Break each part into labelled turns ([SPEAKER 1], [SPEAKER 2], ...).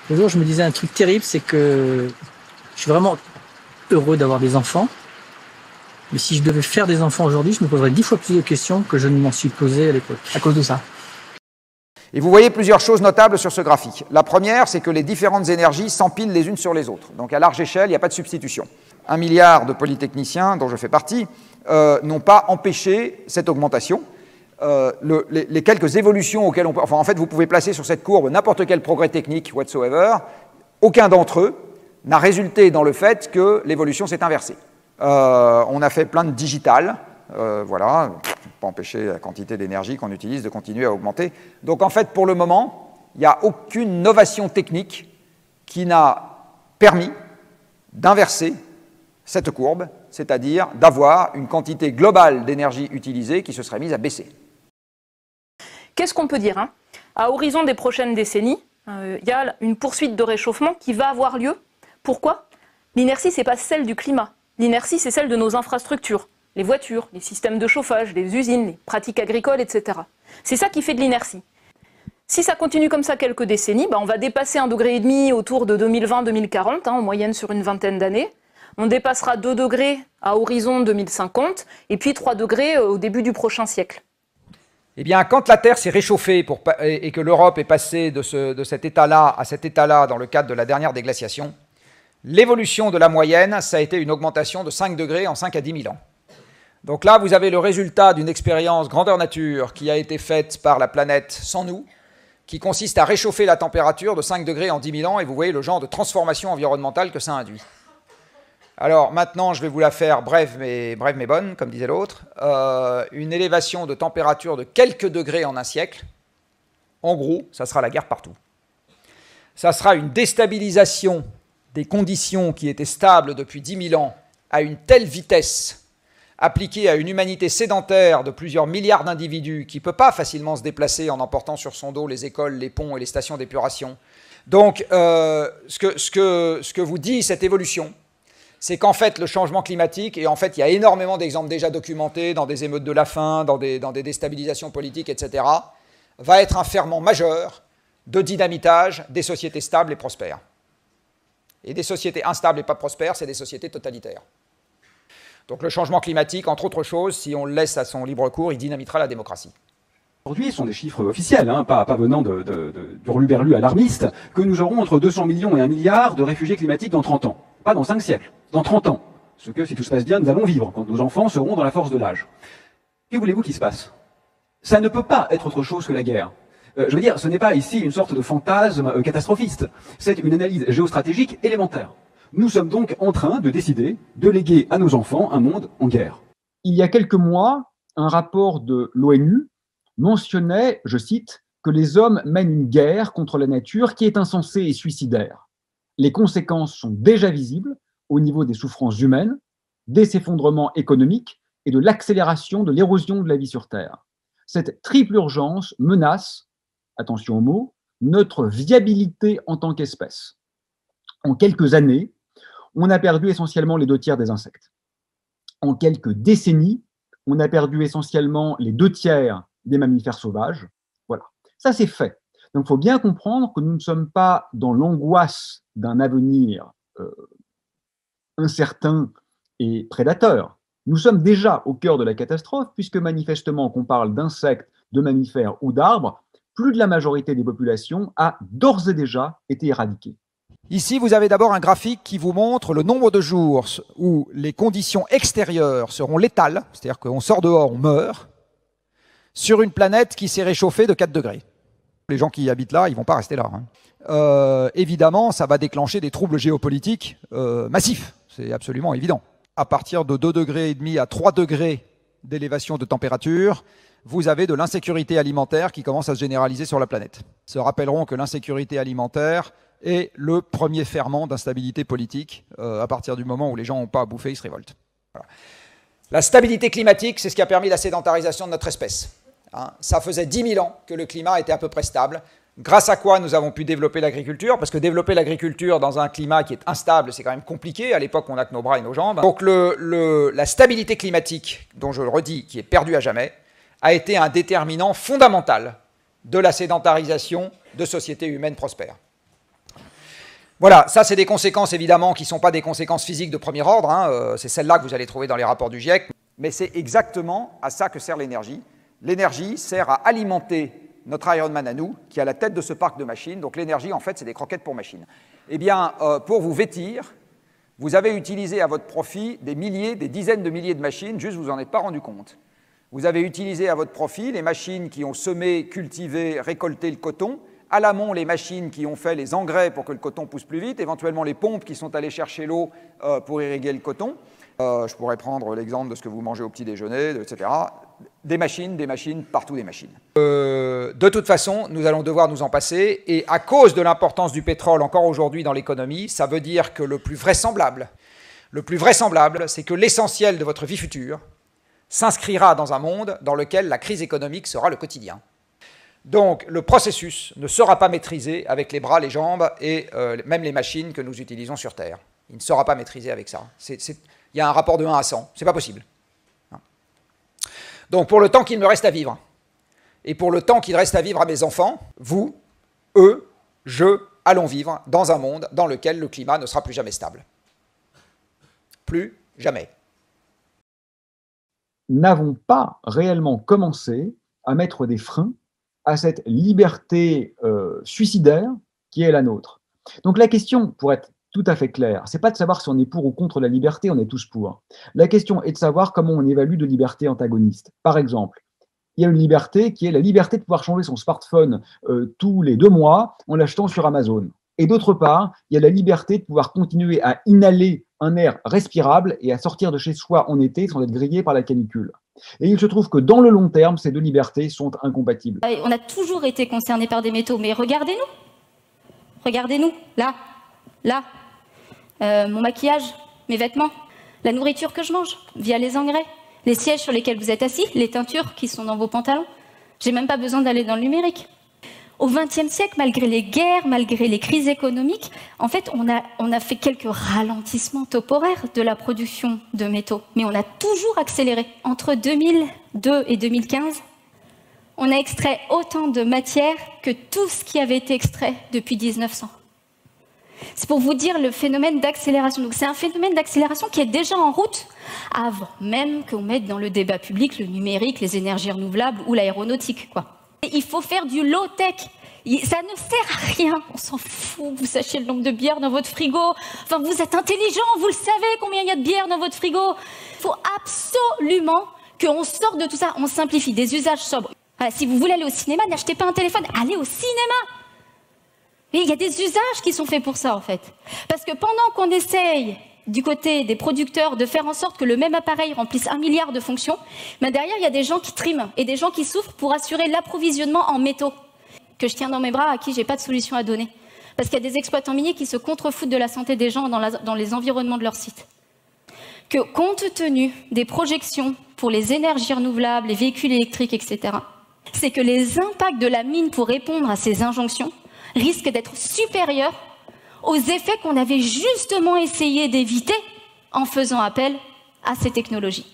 [SPEAKER 1] Le jour, je me disais un truc terrible, c'est que je suis vraiment heureux d'avoir des enfants. Mais si je devais faire des enfants aujourd'hui, je me poserais 10 fois plus de questions que je ne m'en suis posé à l'époque, à cause de ça.
[SPEAKER 2] Et vous voyez plusieurs choses notables sur ce graphique. La première, c'est que les différentes énergies s'empilent les unes sur les autres. Donc à large échelle, il n'y a pas de substitution. 1 milliard de polytechniciens, dont je fais partie, n'ont pas empêché cette augmentation. Les quelques évolutions auxquelles on peut... Enfin, en fait, vous pouvez placer sur cette courbe n'importe quel progrès technique whatsoever. Aucun d'entre eux n'a résulté dans le fait que l'évolution s'est inversée. On a fait plein de digital, voilà, pas empêcher la quantité d'énergie qu'on utilise de continuer à augmenter. Donc en fait, pour le moment, il n'y a aucune novation technique qui n'a permis d'inverser cette courbe, c'est-à-dire d'avoir une quantité globale d'énergie utilisée qui se serait mise à baisser.
[SPEAKER 3] Qu'est-ce qu'on peut dire, hein? À horizon des prochaines décennies, il y a une poursuite de réchauffement qui va avoir lieu. Pourquoi? L'inertie, ce n'est pas celle du climat. L'inertie, c'est celle de nos infrastructures, les voitures, les systèmes de chauffage, les usines, les pratiques agricoles, etc. C'est ça qui fait de l'inertie. Si ça continue comme ça quelques décennies, on va dépasser 1,5 degré autour de 2020-2040, en moyenne sur une vingtaine d'années. On dépassera 2 degrés à horizon 2050, et puis 3 degrés au début du prochain siècle.
[SPEAKER 2] Eh bien, quand la Terre s'est réchauffée et que l'Europe est passée de cet état-là à cet état-là dans le cadre de la dernière déglaciation, l'évolution de la moyenne, ça a été une augmentation de 5 degrés en 5 à 10 000 ans. Donc là, vous avez le résultat d'une expérience grandeur nature qui a été faite par la planète sans nous, qui consiste à réchauffer la température de 5 degrés en 10 000 ans, et vous voyez le genre de transformation environnementale que ça induit. Alors maintenant, je vais vous la faire brève mais bonne, comme disait l'autre. Une élévation de température de quelques degrés en un siècle, en gros, ça sera la guerre partout. Ça sera une déstabilisation des conditions qui étaient stables depuis 10 000 ans à une telle vitesse appliquée à une humanité sédentaire de plusieurs milliards d'individus qui ne peut pas facilement se déplacer en emportant sur son dos les écoles, les ponts et les stations d'épuration. Donc, ce que vous dit cette évolution, c'est qu'en fait, le changement climatique, et en fait, il y a énormément d'exemples déjà documentés dans des émeutes de la faim, dans des déstabilisations politiques, etc., va être un ferment majeur de dynamitage des sociétés stables et prospères. Et des sociétés instables et pas prospères, c'est des sociétés totalitaires. Donc le changement climatique, entre autres choses, si on le laisse à son libre cours, il dynamitera la démocratie.
[SPEAKER 4] Aujourd'hui, ce sont des chiffres officiels, pas venant d'hurluberlus alarmistes, que nous aurons entre 200 millions et 1 milliard de réfugiés climatiques dans 30 ans. Pas dans 5 siècles, dans 30 ans. Ce que, si tout se passe bien, nous allons vivre, quand nos enfants seront dans la force de l'âge. Que voulez-vous qu'il se passe? Ça ne peut pas être autre chose que la guerre. Je veux dire, ce n'est pas ici une sorte de fantasme catastrophiste. C'est une analyse géostratégique élémentaire. Nous sommes donc en train de décider de léguer à nos enfants un monde en guerre.
[SPEAKER 5] Il y a quelques mois, un rapport de l'ONU mentionnait, je cite, que les hommes mènent une guerre contre la nature qui est insensée et suicidaire. Les conséquences sont déjà visibles au niveau des souffrances humaines, des effondrements économiques et de l'accélération de l'érosion de la vie sur Terre. Cette triple urgence menace, attention au mot, notre viabilité en tant qu'espèce. En quelques années, on a perdu essentiellement les 2 tiers des insectes. En quelques décennies, on a perdu essentiellement les 2 tiers des mammifères sauvages. Voilà, ça c'est fait. Donc il faut bien comprendre que nous ne sommes pas dans l'angoisse d'un avenir incertain et prédateur. Nous sommes déjà au cœur de la catastrophe, puisque manifestement, qu'on parle d'insectes, de mammifères ou d'arbres, plus de la majorité des populations a d'ores et déjà été éradiquée.
[SPEAKER 2] Ici, vous avez d'abord un graphique qui vous montre le nombre de jours où les conditions extérieures seront létales, c'est-à-dire qu'on sort dehors, on meurt, sur une planète qui s'est réchauffée de 4 degrés. Les gens qui y habitent là, ils ne vont pas rester là. Évidemment, ça va déclencher des troubles géopolitiques massifs, c'est absolument évident. À partir de 2,5 degrés à 3 degrés d'élévation de température, vous avez de l'insécurité alimentaire qui commence à se généraliser sur la planète. Se rappelleront que l'insécurité alimentaire est le premier ferment d'instabilité politique. À partir du moment où les gens n'ont pas à bouffer, ils se révoltent. Voilà. La stabilité climatique, c'est ce qui a permis la sédentarisation de notre espèce. Ça faisait 10 000 ans que le climat était à peu près stable. Grâce à quoi nous avons pu développer l'agriculture, parce que développer l'agriculture dans un climat qui est instable, c'est quand même compliqué. À l'époque, on n'a que nos bras et nos jambes. Donc la stabilité climatique, dont je le redis, qui est perdue à jamais, a été un déterminant fondamental de la sédentarisation de sociétés humaines prospères. Voilà, ça c'est des conséquences évidemment qui ne sont pas des conséquences physiques de premier ordre, hein, c'est celles-là que vous allez trouver dans les rapports du GIEC, mais c'est exactement à ça que sert l'énergie. L'énergie sert à alimenter notre Ironman à nous, qui est à la tête de ce parc de machines. Donc l'énergie, en fait, c'est des croquettes pour machines. Eh bien, pour vous vêtir, vous avez utilisé à votre profit des milliers, des dizaines de milliers de machines, juste vous en êtes pas rendu compte. Vous avez utilisé à votre profit les machines qui ont semé, cultivé, récolté le coton, à l'amont les machines qui ont fait les engrais pour que le coton pousse plus vite, éventuellement les pompes qui sont allées chercher l'eau pour irriguer le coton. Je pourrais prendre l'exemple de ce que vous mangez au petit déjeuner, etc. Des machines, partout des machines. De toute façon, nous allons devoir nous en passer, et à cause de l'importance du pétrole encore aujourd'hui dans l'économie, ça veut dire que le plus vraisemblable, c'est que l'essentiel de votre vie future s'inscrira dans un monde dans lequel la crise économique sera le quotidien. Donc le processus ne sera pas maîtrisé avec les bras, les jambes et même les machines que nous utilisons sur Terre. Il ne sera pas maîtrisé avec ça. Il y a un rapport de 1 à 100, c'est pas possible. Donc pour le temps qu'il me reste à vivre, et pour le temps qu'il reste à vivre à mes enfants, vous, eux, je, allons vivre dans un monde dans lequel le climat ne sera plus jamais stable. Plus jamais.
[SPEAKER 5] N'avons pas réellement commencé à mettre des freins à cette liberté suicidaire qui est la nôtre. Donc la question, pour être tout à fait claire, c'est pas de savoir si on est pour ou contre la liberté, on est tous pour. La question est de savoir comment on évalue de liberté antagoniste. Par exemple, il y a une liberté qui est la liberté de pouvoir changer son smartphone tous les 2 mois en l'achetant sur Amazon. Et d'autre part, il y a la liberté de pouvoir continuer à inhaler un air respirable et à sortir de chez soi en été sans être grillé par la canicule. Et il se trouve que dans le long terme, ces 2 libertés sont incompatibles.
[SPEAKER 6] On a toujours été concernés par des métaux, mais regardez-nous. Regardez-nous, là, là. Mon maquillage, mes vêtements, la nourriture que je mange via les engrais, les sièges sur lesquels vous êtes assis, les teintures qui sont dans vos pantalons. J'ai même pas besoin d'aller dans le numérique. Au XXe siècle, malgré les guerres, malgré les crises économiques, en fait, on a fait quelques ralentissements temporaires de la production de métaux. Mais on a toujours accéléré. Entre 2002 et 2015, on a extrait autant de matière que tout ce qui avait été extrait depuis 1900. C'est pour vous dire le phénomène d'accélération. Donc c'est un phénomène d'accélération qui est déjà en route avant même qu'on mette dans le débat public le numérique, les énergies renouvelables ou l'aéronautique, quoi. Il faut faire du low-tech. Ça ne sert à rien. On s'en fout. Vous sachiez le nombre de bières dans votre frigo. Enfin, vous êtes intelligent. Vous le savez combien il y a de bières dans votre frigo. Il faut absolument qu'on sorte de tout ça. On simplifie des usages sobres. Voilà, si vous voulez aller au cinéma, n'achetez pas un téléphone. Allez au cinéma. Et il y a des usages qui sont faits pour ça, en fait. Parce que pendant qu'on essaye, du côté des producteurs, de faire en sorte que le même appareil remplisse 1 milliard de fonctions, mais derrière, il y a des gens qui triment et des gens qui souffrent pour assurer l'approvisionnement en métaux que je tiens dans mes bras, à qui j'ai pas de solution à donner. Parce qu'il y a des exploitants miniers qui se contrefoutent de la santé des gens dans les environnements de leur site. Que compte tenu des projections pour les énergies renouvelables, les véhicules électriques, etc., c'est que les impacts de la mine pour répondre à ces injonctions risquent d'être supérieurs aux effets qu'on avait justement essayé d'éviter en faisant appel à ces technologies.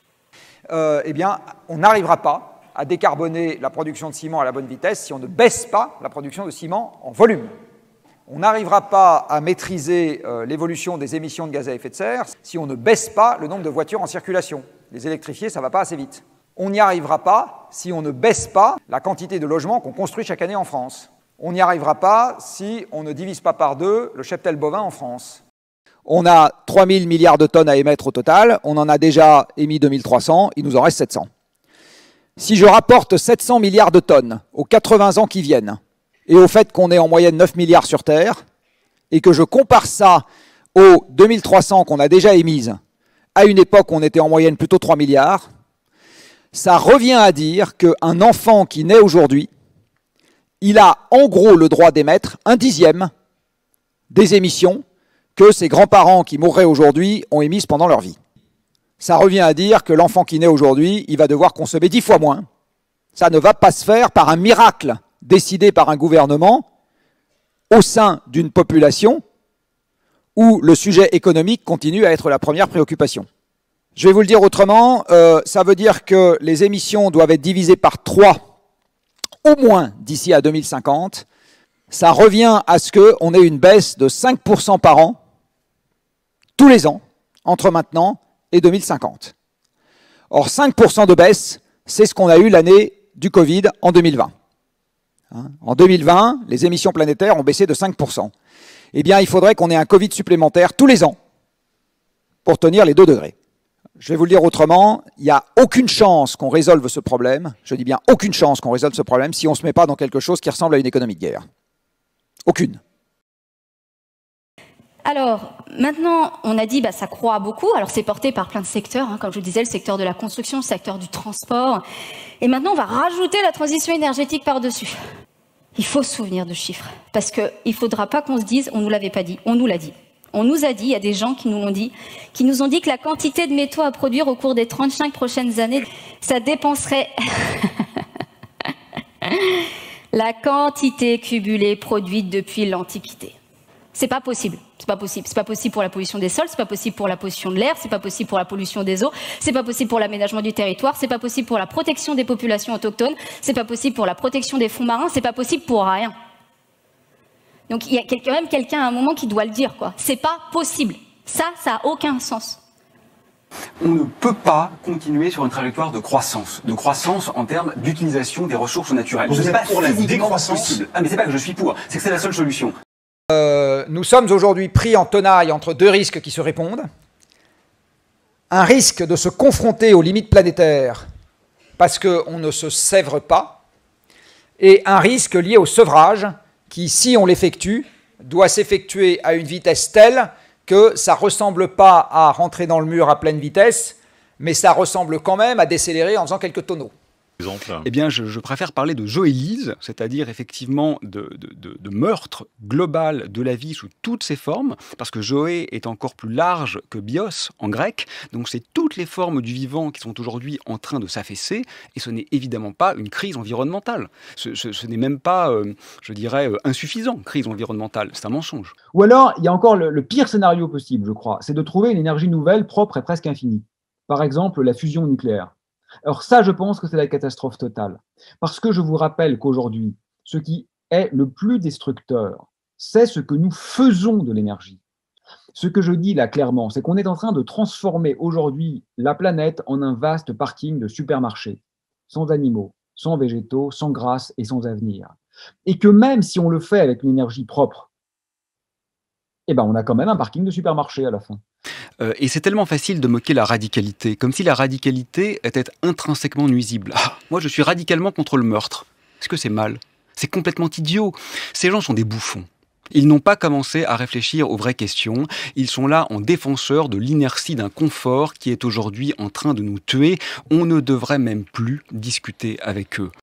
[SPEAKER 2] Eh bien, on n'arrivera pas à décarboner la production de ciment à la bonne vitesse si on ne baisse pas la production de ciment en volume. On n'arrivera pas à maîtriser l'évolution des émissions de gaz à effet de serre si on ne baisse pas le nombre de voitures en circulation. Les électrifier, ça ne va pas assez vite. On n'y arrivera pas si on ne baisse pas la quantité de logements qu'on construit chaque année en France. On n'y arrivera pas si on ne divise pas par 2 le cheptel bovin en France. On a 3 000 milliards de tonnes à émettre au total, on en a déjà émis 2300, il nous en reste 700. Si je rapporte 700 milliards de tonnes aux 80 ans qui viennent, et au fait qu'on est en moyenne 9 milliards sur Terre, et que je compare ça aux 2300 qu'on a déjà émises, à une époque où on était en moyenne plutôt 3 milliards, ça revient à dire qu'un enfant qui naît aujourd'hui, il a en gros le droit d'émettre 1/10 des émissions que ses grands-parents qui mourraient aujourd'hui ont émises pendant leur vie. Ça revient à dire que l'enfant qui naît aujourd'hui, il va devoir consommer 10 fois moins. Ça ne va pas se faire par un miracle décidé par un gouvernement au sein d'une population où le sujet économique continue à être la première préoccupation. Je vais vous le dire autrement, ça veut dire que les émissions doivent être divisées par 3 au moins d'ici à 2050. ça revient à ce qu'on ait une baisse de 5% par an, tous les ans, entre maintenant et 2050. Or, 5% de baisse, c'est ce qu'on a eu l'année du Covid en 2020. En 2020, les émissions planétaires ont baissé de 5%. Eh bien, il faudrait qu'on ait un Covid supplémentaire tous les ans pour tenir les 2 degrés. Je vais vous le dire autrement, il n'y a aucune chance qu'on résolve ce problème, je dis bien aucune chance qu'on résolve ce problème si on ne se met pas dans quelque chose qui ressemble à une économie de guerre. Aucune.
[SPEAKER 6] Alors, maintenant, on a dit ça croît beaucoup. Alors, c'est porté par plein de secteurs, comme je vous disais, le secteur de la construction, le secteur du transport. Et maintenant, on va rajouter la transition énergétique par-dessus. Il faut se souvenir de chiffres, parce qu'il ne faudra pas qu'on se dise « on ne nous l'avait pas dit », on nous l'a dit. On nous a dit, il y a des gens qui nous ont dit que la quantité de métaux à produire au cours des 35 prochaines années, ça dépenserait la quantité cumulée produite depuis l'Antiquité. C'est pas possible. C'est pas possible. C'est pas possible pour la pollution des sols, c'est pas possible pour la pollution de l'air, c'est pas possible pour la pollution des eaux, c'est pas possible pour l'aménagement du territoire, c'est pas possible pour la protection des populations autochtones, c'est pas possible pour la protection des fonds marins, c'est pas possible pour rien. Donc il y a quand même quelqu'un à un moment qui doit le dire, quoi. C'est pas possible. Ça a aucun sens.
[SPEAKER 4] On ne peut pas continuer sur une trajectoire de croissance en termes d'utilisation des ressources naturelles.
[SPEAKER 7] Vous êtes
[SPEAKER 4] pas
[SPEAKER 7] pour la décroissance
[SPEAKER 4] possible. Ah mais c'est pas que je suis pour, c'est que c'est la seule solution.
[SPEAKER 2] Nous sommes aujourd'hui pris en tenaille entre 2 risques qui se répondent. Un risque de se confronter aux limites planétaires parce qu'on ne se sèvre pas, et un risque lié au sevrage qui, si on l'effectue, doit s'effectuer à une vitesse telle que ça ne ressemble pas à rentrer dans le mur à pleine vitesse, mais ça ressemble quand même à décélérer en faisant quelques tonneaux.
[SPEAKER 8] Eh bien, je préfère parler de zoélyse, c'est-à-dire effectivement de meurtre global de la vie sous toutes ses formes, parce que zoé est encore plus large que bios en grec, donc c'est toutes les formes du vivant qui sont aujourd'hui en train de s'affaisser, et ce n'est évidemment pas une crise environnementale. Ce n'est même pas, je dirais, insuffisant, crise environnementale, c'est un mensonge.
[SPEAKER 5] Ou alors, il y a encore le pire scénario possible, je crois, c'est de trouver une énergie nouvelle, propre et presque infinie. Par exemple, la fusion nucléaire. Alors ça, je pense que c'est la catastrophe totale. Parce que je vous rappelle qu'aujourd'hui, ce qui est le plus destructeur, c'est ce que nous faisons de l'énergie. Ce que je dis là clairement, c'est qu'on est en train de transformer aujourd'hui la planète en un vaste parking de supermarchés, sans animaux, sans végétaux, sans grâce et sans avenir. Et que même si on le fait avec une énergie propre, on a quand même un parking de supermarché à la fin.
[SPEAKER 8] Et c'est tellement facile de moquer la radicalité, comme si la radicalité était intrinsèquement nuisible. Ah, moi, je suis radicalement contre le meurtre. Est-ce que c'est mal? C'est complètement idiot. Ces gens sont des bouffons. Ils n'ont pas commencé à réfléchir aux vraies questions. Ils sont là en défenseurs de l'inertie d'un confort qui est aujourd'hui en train de nous tuer. On ne devrait même plus discuter avec eux.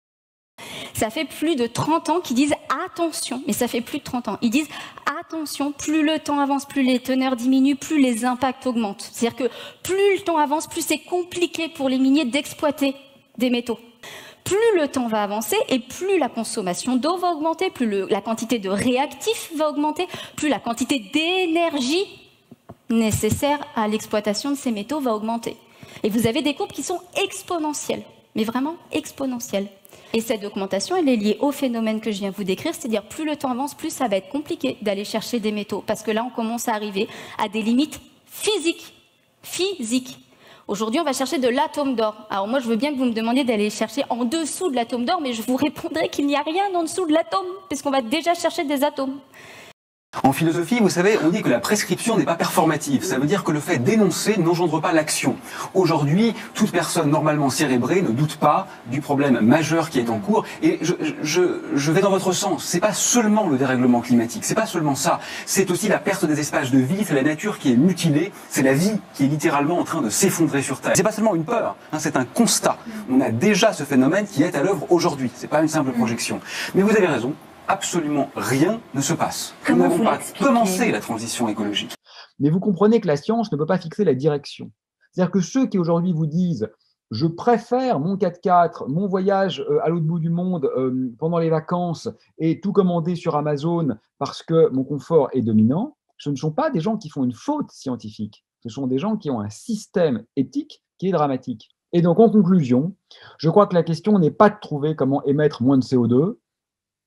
[SPEAKER 6] Ça fait plus de 30 ans qu'ils disent attention, mais ça fait plus de 30 ans. Ils disent attention, plus le temps avance, plus les teneurs diminuent, plus les impacts augmentent. C'est-à-dire que plus le temps avance, plus c'est compliqué pour les miniers d'exploiter des métaux. Plus le temps va avancer et plus la consommation d'eau va augmenter, plus la quantité de réactifs va augmenter, plus la quantité d'énergie nécessaire à l'exploitation de ces métaux va augmenter. Et vous avez des courbes qui sont exponentielles, mais vraiment exponentielles. Et cette augmentation, elle est liée au phénomène que je viens de vous décrire, c'est-à-dire plus le temps avance, plus ça va être compliqué d'aller chercher des métaux, parce que là, on commence à arriver à des limites physiques. Aujourd'hui, on va chercher de l'atome d'or. Alors moi, je veux bien que vous me demandiez d'aller chercher en dessous de l'atome d'or, mais je vous répondrai qu'il n'y a rien en dessous de l'atome, puisqu'on va déjà chercher des atomes.
[SPEAKER 4] En philosophie, vous savez, on dit que la prescription n'est pas performative. Ça veut dire que le fait d'énoncer n'engendre pas l'action. Aujourd'hui, toute personne normalement cérébrée ne doute pas du problème majeur qui est en cours. Et je vais dans votre sens. C'est pas seulement le dérèglement climatique, c'est pas seulement ça. C'est aussi la perte des espaces de vie, c'est la nature qui est mutilée, c'est la vie qui est littéralement en train de s'effondrer sur Terre. C'est pas seulement une peur, c'est un constat. On a déjà ce phénomène qui est à l'œuvre aujourd'hui. C'est pas une simple projection. Mais vous avez raison. Absolument rien ne se passe. Nous n'avons pas commencé la transition écologique.
[SPEAKER 5] Mais vous comprenez que la science ne peut pas fixer la direction. C'est-à-dire que ceux qui aujourd'hui vous disent « je préfère mon 4x4, mon voyage à l'autre bout du monde pendant les vacances et tout commander sur Amazon parce que mon confort est dominant », ce ne sont pas des gens qui font une faute scientifique. Ce sont des gens qui ont un système éthique qui est dramatique. Et donc, en conclusion, je crois que la question n'est pas de trouver comment émettre moins de CO2,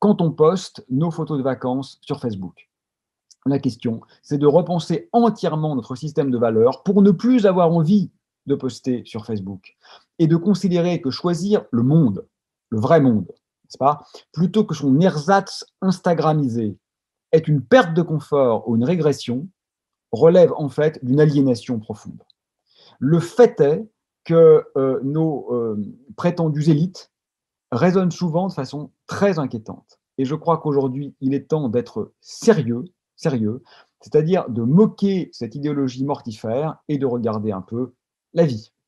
[SPEAKER 5] quand on poste nos photos de vacances sur Facebook. La question, c'est de repenser entièrement notre système de valeurs pour ne plus avoir envie de poster sur Facebook et de considérer que choisir le monde, le vrai monde, n'est-ce pas, plutôt que son ersatz instagramisé est une perte de confort ou une régression, relève en fait d'une aliénation profonde. Le fait est que nos prétendues élites raisonnent souvent de façon très inquiétante. Et je crois qu'aujourd'hui, il est temps d'être sérieux, c'est-à-dire de moquer cette idéologie mortifère et de regarder un peu la vie.